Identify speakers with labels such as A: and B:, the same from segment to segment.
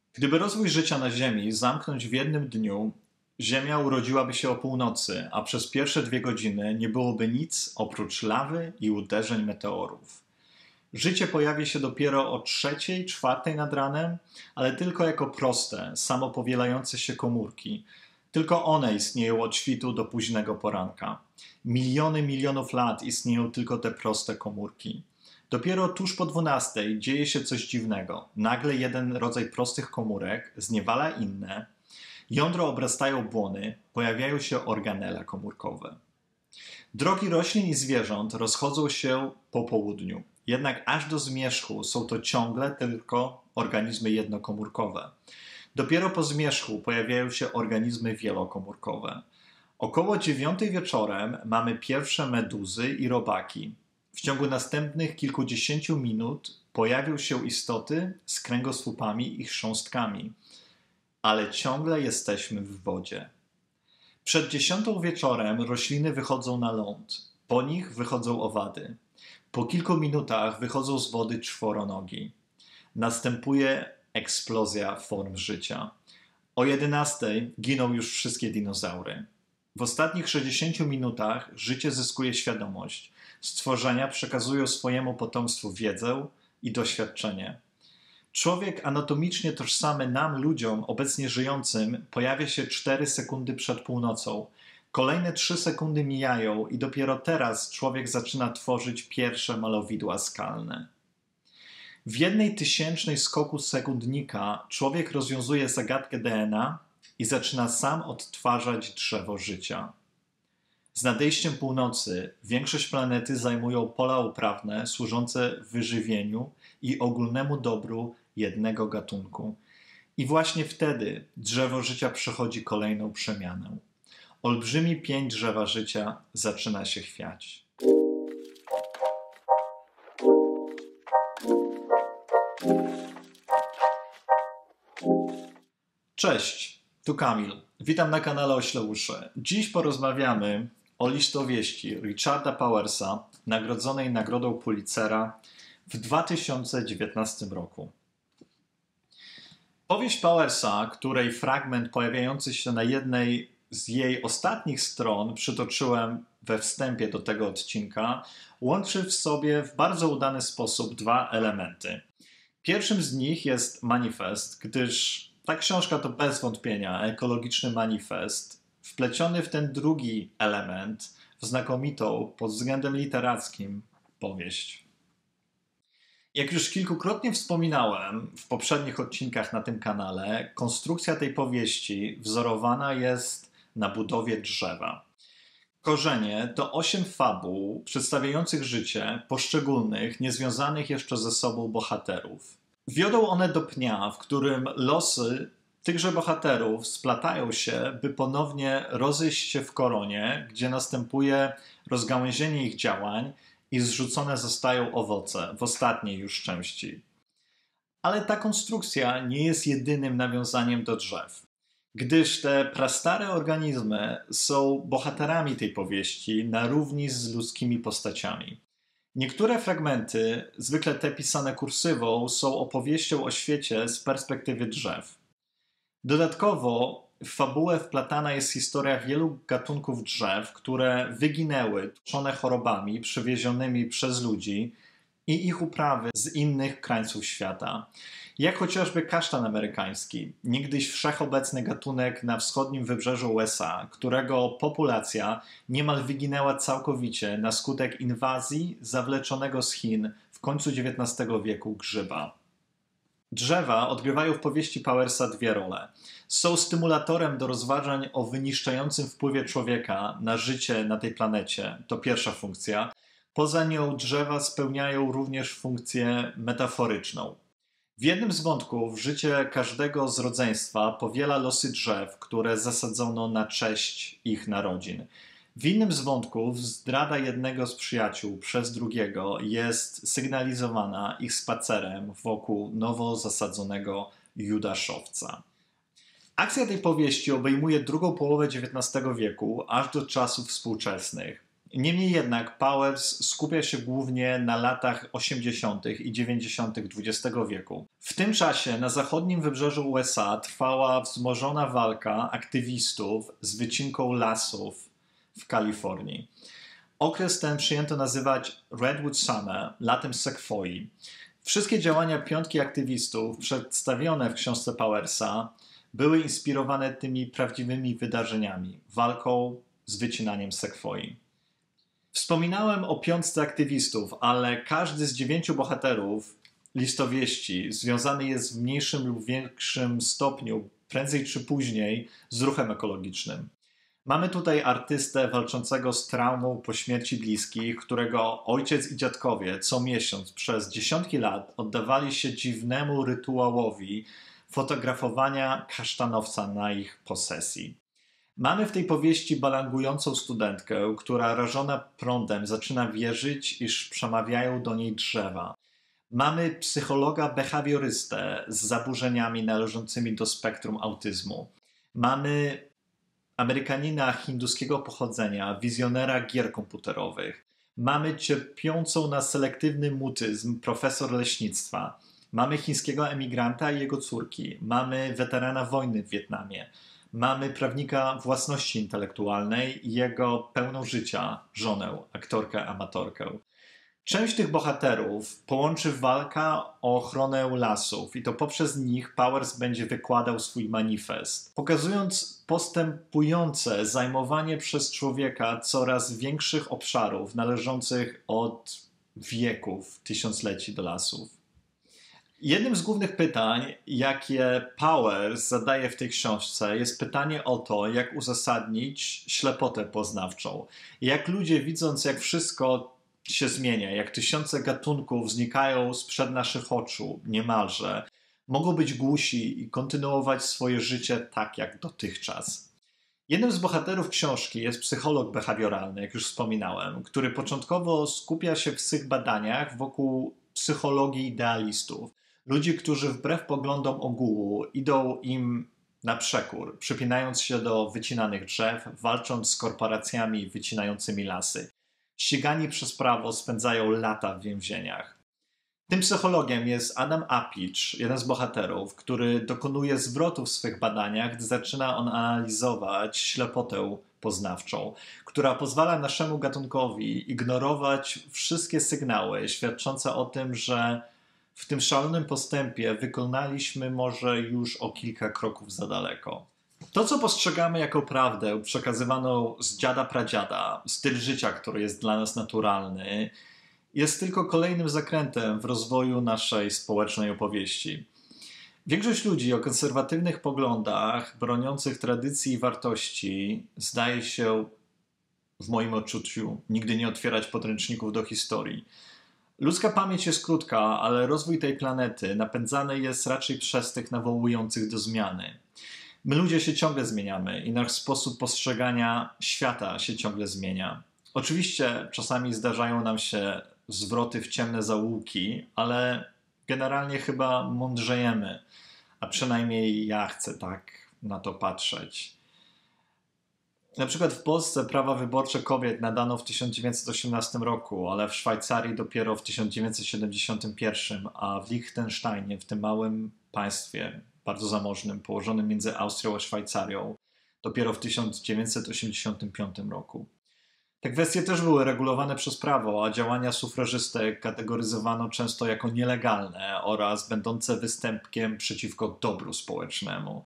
A: Gdyby rozwój życia na Ziemi zamknąć w jednym dniu, Ziemia urodziłaby się o północy, a przez pierwsze 2 godziny nie byłoby nic oprócz lawy i uderzeń meteorów. Życie pojawi się dopiero o trzeciej, czwartej nad ranem, ale tylko jako proste, samopowielające się komórki. Tylko one istnieją od świtu do późnego poranka. Miliony milionów lat istnieją tylko te proste komórki. Dopiero tuż po 12 dzieje się coś dziwnego. Nagle jeden rodzaj prostych komórek zniewala inne, jądro obrastają błony, pojawiają się organele komórkowe. Drogi roślin i zwierząt rozchodzą się po południu. Jednak aż do zmierzchu są to ciągle tylko organizmy jednokomórkowe. Dopiero po zmierzchu pojawiają się organizmy wielokomórkowe. Około 9 wieczorem mamy pierwsze meduzy i robaki. W ciągu następnych kilkudziesięciu minut pojawią się istoty z kręgosłupami i chrząstkami. Ale ciągle jesteśmy w wodzie. Przed 10 wieczorem rośliny wychodzą na ląd. Po nich wychodzą owady. Po kilku minutach wychodzą z wody czworonogi. Następuje eksplozja form życia. O 11 giną już wszystkie dinozaury. W ostatnich 60 minutach życie zyskuje świadomość. Stworzenia przekazują swojemu potomstwu wiedzę i doświadczenie. Człowiek anatomicznie tożsamy nam, ludziom, obecnie żyjącym, pojawia się 4 sekundy przed północą. Kolejne 3 sekundy mijają i dopiero teraz człowiek zaczyna tworzyć pierwsze malowidła skalne. W 1/1000 skoku sekundnika człowiek rozwiązuje zagadkę DNA i zaczyna sam odtwarzać drzewo życia. Z nadejściem północy większość planety zajmują pola uprawne służące wyżywieniu i ogólnemu dobru jednego gatunku. I właśnie wtedy drzewo życia przechodzi kolejną przemianę. Olbrzymi pień drzewa życia zaczyna się chwiać. Cześć, tu Kamil. Witam na kanale Ośle Uszy. Dziś porozmawiamy o listowieści Richarda Powersa, nagrodzonej Nagrodą Pulitzera w 2019 roku. Powieść Powersa, której fragment pojawiający się na jednej z jej ostatnich stron przytoczyłem we wstępie do tego odcinka, łączy w sobie w bardzo udany sposób 2 elementy. Pierwszym z nich jest manifest, gdyż ta książka to bez wątpienia ekologiczny manifest, wpleciony w ten drugi element w znakomitą pod względem literackim powieść. Jak już kilkukrotnie wspominałem w poprzednich odcinkach na tym kanale, konstrukcja tej powieści wzorowana jest na budowie drzewa. Korzenie to 8 fabuł przedstawiających życie poszczególnych, niezwiązanych jeszcze ze sobą bohaterów. Wiodą one do pnia, w którym losy tychże bohaterów splatają się, by ponownie rozejść się w koronie, gdzie następuje rozgałęzienie ich działań i zrzucone zostają owoce w ostatniej już części. Ale ta konstrukcja nie jest jedynym nawiązaniem do drzew, gdyż te prastare organizmy są bohaterami tej powieści na równi z ludzkimi postaciami. Niektóre fragmenty, zwykle te pisane kursywą, są opowieścią o świecie z perspektywy drzew. Dodatkowo w fabułę wplatana jest historia wielu gatunków drzew, które wyginęły, tłuczone chorobami przywiezionymi przez ludzi i ich uprawy z innych krańców świata. Jak chociażby kasztan amerykański, niegdyś wszechobecny gatunek na wschodnim wybrzeżu USA, którego populacja niemal wyginęła całkowicie na skutek inwazji zawleczonego z Chin w końcu XIX wieku grzyba. Drzewa odgrywają w powieści Powersa 2 role. Są stymulatorem do rozważań o wyniszczającym wpływie człowieka na życie na tej planecie. To pierwsza funkcja. Poza nią drzewa spełniają również funkcję metaforyczną. W jednym z wątków życie każdego z rodzeństwa powiela losy drzew, które zasadzono na cześć ich narodzin. W innym z wątków zdrada jednego z przyjaciół przez drugiego jest sygnalizowana ich spacerem wokół nowo zasadzonego judaszowca. Akcja tej powieści obejmuje drugą połowę XIX wieku aż do czasów współczesnych. Niemniej jednak Powers skupia się głównie na latach 80. i 90. XX wieku. W tym czasie na zachodnim wybrzeżu USA trwała wzmożona walka aktywistów z wycinką lasów w Kalifornii. Okres ten przyjęto nazywać Redwood Summer, latem sekwoi. Wszystkie działania piątki aktywistów przedstawione w książce Powersa były inspirowane tymi prawdziwymi wydarzeniami, walką z wycinaniem sekwoi. Wspominałem o piątce aktywistów, ale każdy z 9 bohaterów listowieści związany jest w mniejszym lub większym stopniu, prędzej czy później, z ruchem ekologicznym. Mamy tutaj artystę walczącego z traumą po śmierci bliskich, którego ojciec i dziadkowie co miesiąc przez dziesiątki lat oddawali się dziwnemu rytuałowi fotografowania kasztanowca na ich posesji. Mamy w tej powieści balangującą studentkę, która rażona prądem zaczyna wierzyć, iż przemawiają do niej drzewa. Mamy psychologa behawiorystę z zaburzeniami należącymi do spektrum autyzmu. Mamy Amerykanina hinduskiego pochodzenia, wizjonera gier komputerowych. Mamy cierpiącą na selektywny mutyzm profesor leśnictwa. Mamy chińskiego emigranta i jego córki. Mamy weterana wojny w Wietnamie. Mamy prawnika własności intelektualnej i jego pełną życia żonę, aktorkę, amatorkę. Część tych bohaterów połączy walka o ochronę lasów i to poprzez nich Powers będzie wykładał swój manifest, pokazując postępujące zajmowanie przez człowieka coraz większych obszarów należących od wieków, tysiącleci do lasów. Jednym z głównych pytań, jakie Powers zadaje w tej książce, jest pytanie o to, jak uzasadnić ślepotę poznawczą. Jak ludzie, widząc jak wszystko się zmienia, jak tysiące gatunków znikają sprzed naszych oczu niemalże, mogą być głusi i kontynuować swoje życie tak jak dotychczas. Jednym z bohaterów książki jest psycholog behawioralny, jak już wspominałem, który początkowo skupia się w swych badaniach wokół psychologii idealistów. Ludzi, którzy wbrew poglądom ogółu idą im na przekór, przypinając się do wycinanych drzew, walcząc z korporacjami wycinającymi lasy. Ścigani przez prawo spędzają lata w więzieniach. Tym psychologiem jest Adam Apicz, jeden z bohaterów, który dokonuje zwrotu w swych badaniach, gdy zaczyna on analizować ślepotę poznawczą, która pozwala naszemu gatunkowi ignorować wszystkie sygnały świadczące o tym, że w tym szalonym postępie wykonaliśmy może już o kilka kroków za daleko. To, co postrzegamy jako prawdę przekazywaną z dziada pradziada, styl życia, który jest dla nas naturalny, jest tylko kolejnym zakrętem w rozwoju naszej społecznej opowieści. Większość ludzi o konserwatywnych poglądach, broniących tradycji i wartości, zdaje się, w moim odczuciu, nigdy nie otwierać podręczników do historii. Ludzka pamięć jest krótka, ale rozwój tej planety napędzany jest raczej przez tych nawołujących do zmiany. My ludzie się ciągle zmieniamy i nasz sposób postrzegania świata się ciągle zmienia. Oczywiście czasami zdarzają nam się zwroty w ciemne zaułki, ale generalnie chyba mądrzejemy, a przynajmniej ja chcę tak na to patrzeć. Na przykład w Polsce prawa wyborcze kobiet nadano w 1918 roku, ale w Szwajcarii dopiero w 1971, a w Liechtensteinie, w tym małym państwie, bardzo zamożnym, położonym między Austrią a Szwajcarią, dopiero w 1985 roku. Te kwestie też były regulowane przez prawo, a działania sufrażystek kategoryzowano często jako nielegalne oraz będące występkiem przeciwko dobru społecznemu.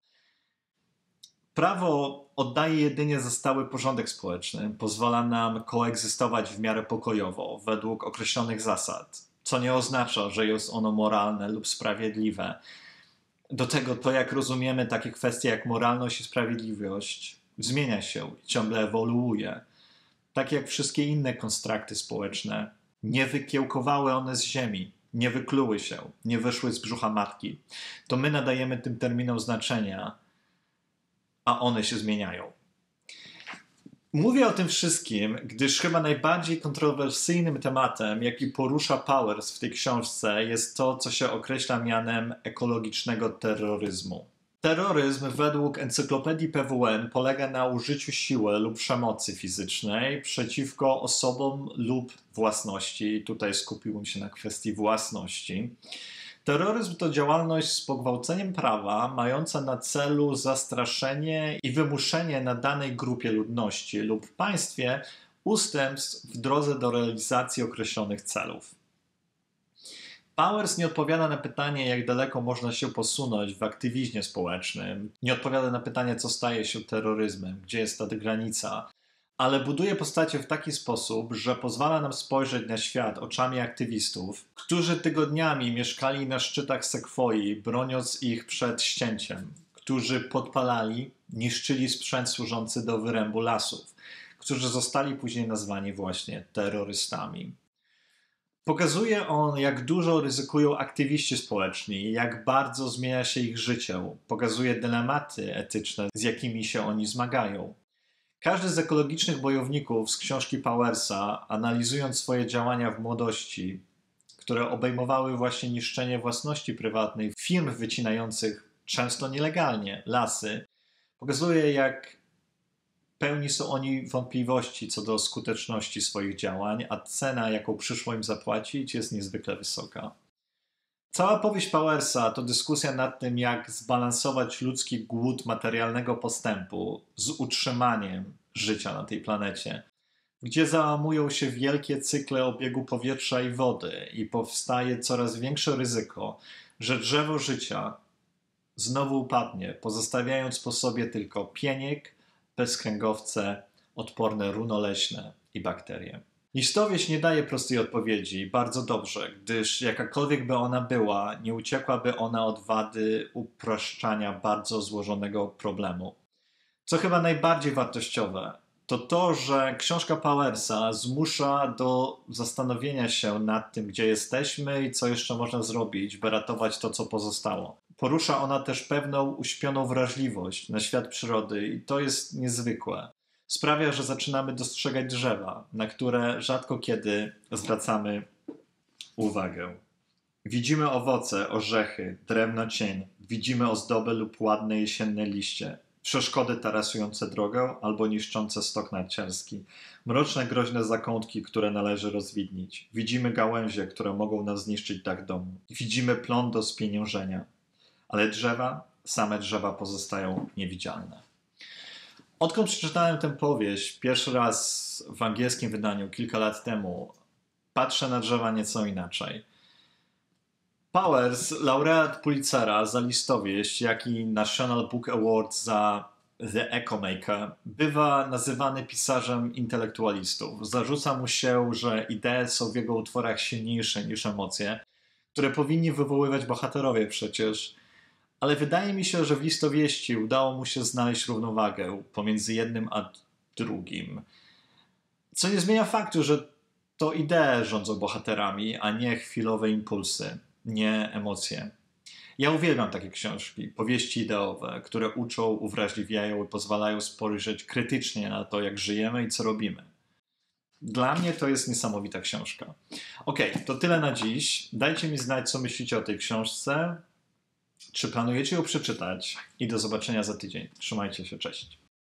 A: Prawo oddaje jedynie za stały porządek społeczny, pozwala nam koegzystować w miarę pokojowo, według określonych zasad, co nie oznacza, że jest ono moralne lub sprawiedliwe. Do tego to, jak rozumiemy takie kwestie jak moralność i sprawiedliwość, zmienia się i ciągle ewoluuje. Tak jak wszystkie inne konstrukty społeczne, nie wykiełkowały one z ziemi, nie wykluły się, nie wyszły z brzucha matki. To my nadajemy tym terminom znaczenia, a one się zmieniają. Mówię o tym wszystkim, gdyż chyba najbardziej kontrowersyjnym tematem, jaki porusza Powers w tej książce, jest to, co się określa mianem ekologicznego terroryzmu. Terroryzm według encyklopedii PWN polega na użyciu siły lub przemocy fizycznej przeciwko osobom lub własności. Tutaj skupiłbym się na kwestii własności. Terroryzm to działalność z pogwałceniem prawa mająca na celu zastraszenie i wymuszenie na danej grupie ludności lub państwie ustępstw w drodze do realizacji określonych celów. Powers nie odpowiada na pytanie, jak daleko można się posunąć w aktywizmie społecznym, nie odpowiada na pytanie, co staje się terroryzmem, gdzie jest ta granica, ale buduje postacie w taki sposób, że pozwala nam spojrzeć na świat oczami aktywistów, którzy tygodniami mieszkali na szczytach sekwoi, broniąc ich przed ścięciem, którzy podpalali, niszczyli sprzęt służący do wyrębu lasów, którzy zostali później nazwani właśnie terrorystami. Pokazuje on, jak dużo ryzykują aktywiści społeczni, jak bardzo zmienia się ich życie. Pokazuje dylematy etyczne, z jakimi się oni zmagają. Każdy z ekologicznych bojowników z książki Powersa, analizując swoje działania w młodości, które obejmowały właśnie niszczenie własności prywatnej firm wycinających, często nielegalnie, lasy, pokazuje, jak pełni są oni wątpliwości co do skuteczności swoich działań, a cena, jaką przyszło im zapłacić, jest niezwykle wysoka. Cała powieść Powersa to dyskusja nad tym, jak zbalansować ludzki głód materialnego postępu z utrzymaniem życia na tej planecie, gdzie załamują się wielkie cykle obiegu powietrza i wody i powstaje coraz większe ryzyko, że drzewo życia znowu upadnie, pozostawiając po sobie tylko pieniek, bezkręgowce, odporne runo leśne i bakterie. Listowieść nie daje prostej odpowiedzi, bardzo dobrze, gdyż jakakolwiek by ona była, nie uciekłaby ona od wady upraszczania bardzo złożonego problemu. Co chyba najbardziej wartościowe, to to, że książka Powersa zmusza do zastanowienia się nad tym, gdzie jesteśmy i co jeszcze można zrobić, by ratować to, co pozostało. Porusza ona też pewną uśpioną wrażliwość na świat przyrody i to jest niezwykłe. Sprawia, że zaczynamy dostrzegać drzewa, na które rzadko kiedy zwracamy uwagę. Widzimy owoce, orzechy, drewno cień, widzimy ozdoby lub ładne jesienne liście, przeszkody tarasujące drogę albo niszczące stok narciarski, mroczne, groźne zakątki, które należy rozwidnić. Widzimy gałęzie, które mogą nam zniszczyć dach domu. Widzimy plon do spieniężenia, ale drzewa, same drzewa pozostają niewidzialne. Odkąd przeczytałem tę powieść pierwszy raz w angielskim wydaniu kilka lat temu, patrzę na drzewa nieco inaczej. Powers, laureat Pulitzera za listowieść, jak i National Book Award za The Ecomaker, bywa nazywany pisarzem intelektualistów. Zarzuca mu się, że idee są w jego utworach silniejsze niż emocje, które powinni wywoływać bohaterowie przecież. Ale wydaje mi się, że w listowieści udało mu się znaleźć równowagę pomiędzy jednym a drugim. Co nie zmienia faktu, że to idee rządzą bohaterami, a nie chwilowe impulsy, nie emocje. Ja uwielbiam takie książki, powieści ideowe, które uczą, uwrażliwiają i pozwalają spojrzeć krytycznie na to, jak żyjemy i co robimy. Dla mnie to jest niesamowita książka. Okej, to tyle na dziś. Dajcie mi znać, co myślicie o tej książce. Czy planujecie ją przeczytać? I do zobaczenia za tydzień. Trzymajcie się, cześć.